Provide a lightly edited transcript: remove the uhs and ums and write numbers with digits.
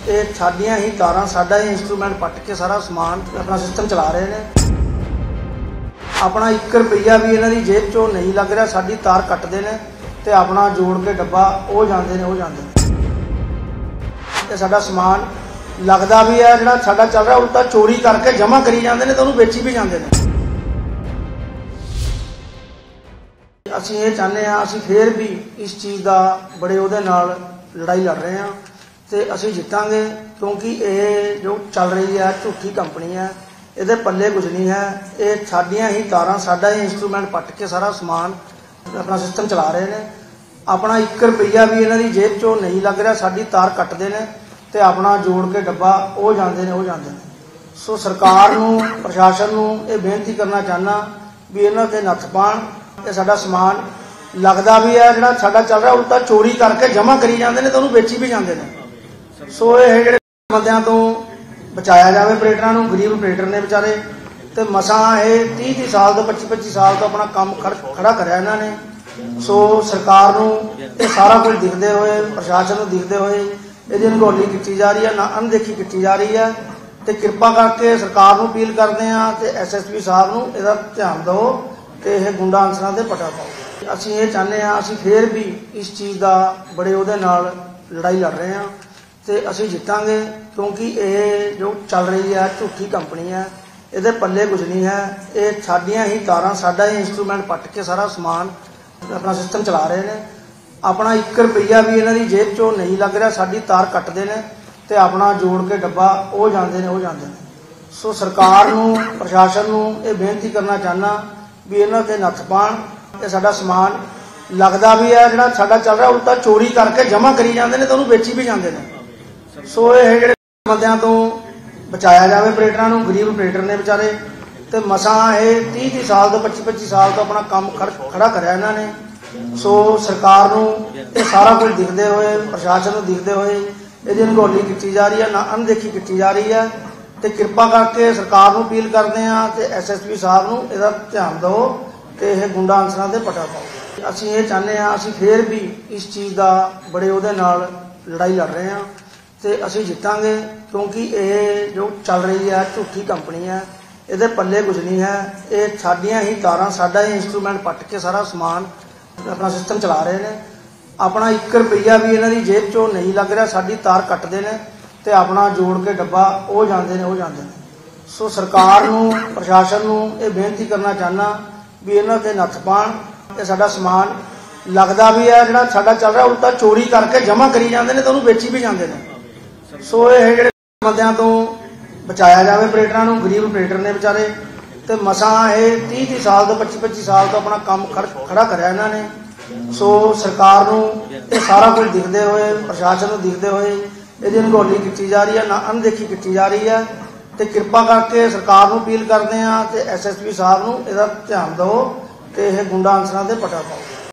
ये साडियां ही तारां साडा ही इंस्ट्रूमेंट पट के सारा समान अपना सिस्टम चला रहे हैं। अपना 1 रुपया भी इन्हां दी जेब चों नहीं लग रहा, साडी तार कटदे ने ते अपना जोड़ के डब्बा वो जांदे ने ते साडा समान लगदा भी है जिहड़ा साडा चल रहा उल्टा चोरी करके जमा करी जांदे ने ते उहनूं बेची भी जांदे ने। असीं ये चाहते हैं, असीं फिर भी इस चीज़ का बड़े उहदे नाल लड़ाई लड़ रहे हैं तो असीं जितांगे, क्योंकि ये जो चल रही है झूठी कंपनी है, ये पल्ले कुछ नहीं है। ये साडियां ही तारां साडा ही इंस्ट्रूमेंट पट के सारा समान अपना सिस्टम चला रहे हैं। अपना 1 रुपया भी इन्हां दी जेब चों नहीं लग रहा, साडी तार कटदे ने ते अपना जोड़ के डब्बा वो जांदे ने सो सरकार नूं प्रशासन नूं ये बेनती करना चाहना भी इन्हां ते नत्थ पाण ते साडा समान लगदा भी है जिहड़ा साडा चल रहा उल्टा चोरी करके जमा करी जांदे ने ते उहनूं बेची भी जांदे ने। सो ये जिहड़े बंदियां तो बचाया जाए ऑपरेटरां नूं, गरीब ऑपरेटर ने बेचारे ते मसां ये 30 साल तो 25 साल तो अपना काम खड़ा करिया इन्हां ने। सो सरकार नूं ये सारा कुछ दिखते हुए, प्रशासन नूं दिखते हुए इहदी अनगौली की जा रही है, ना अनदेखी की जा रही है। तो कृपा करके सरकार नूं अपील करते हैं तो SSP साहब नूं इहदा ध्यान दो कि यह गुंडा अंसरां दे पटा पाओ। असीं ये चाहते हैं, असीं फिर भी इस चीज़ का बड़े उहदे नाल लड़ाई लड़ रहे हैं तो असीं जितांगे, क्योंकि ये जो चल रही है झूठी कंपनी है, ये पल्ले कुछ नहीं है। ये साडियां ही तारां साडा ही इंस्ट्रूमेंट पट के सारा समान अपना सिस्टम चला रहे हैं। अपना 1 रुपया भी इन्हां दी जेब चों नहीं लग रहा, साडी तार कटदे ने ते अपना जोड़ के डब्बा वो जांदे ने सो सरकार नूं प्रशासन नूं ये बेनती करना चाहना भी इन्हां ते नत्थ पाण ते साडा समान लगदा भी है जिहड़ा साडा चल रहा उल्टा चोरी करके जमा करी जांदे ने ते उहनूं बेची भी जांदे ने। सो ये जिहड़े बंदियां तो बचाया जाए ऑपरेटरां नूं, गरीब ऑपरेटर ने बेचारे ते मसां ये 30 साल तो 25 साल तो अपना काम खड़ा करिया इन्हां ने। सो सरकार नूं ये सारा कुछ दिखते हुए, प्रशासन नूं दिखते हुए इहदी अनगौली की जा रही है, ना अनदेखी की जा रही है। तो कृपा करके सरकार नूं अपील करते हैं तो SSP साहब नूं इहदा ध्यान दो कि यह गुंडा अंसरां दे पटा पाओ। असीं ये चाहते हैं, असीं फिर भी इस चीज़ का बड़े उहदे नाल लड़ाई लड़ रहे हैं तो असीं जितांगे, क्योंकि ये जो चल रही है झूठी कंपनी है, ये पल्ले कुछ नहीं है। ये साडियां ही तारां साडा ही इंस्ट्रूमेंट पट के सारा समान अपना सिस्टम चला रहे हैं। अपना 1 रुपया भी इन्हां दी जेब चों नहीं लग रहा, साडी तार कटदे ने ते अपना जोड़ के डब्बा वो जांदे ने सो सरकार नूं प्रशासन नूं ये बेनती करना चाहना भी इन्हां ते नत्थ पाण ते साडा समान लगदा भी है जिहड़ा साडा चल रहा उल्टा चोरी करके जमा करी जांदे ने ते उहनूं बेची भी जांदे ने। सो ये जिहड़े बंदियां तो बचाया जाए ऑपरेटरां नूं, गरीब ऑपरेटर ने बेचारे ते मसां ये 30 साल तो 25 साल तो अपना काम खड़ा करिया इन्हां ने। सो सरकार नूं ये सारा कुछ दिखते हुए, प्रशासन नूं दिखते हुए इहदी अनगौली की जा रही है, ना अनदेखी की जा रही है। तो कृपा करके सरकार नूं अपील करते हैं तो SSP साहब नूं इहदा ध्यान दो कि यह गुंडा अंसरां दे पटा पाओ।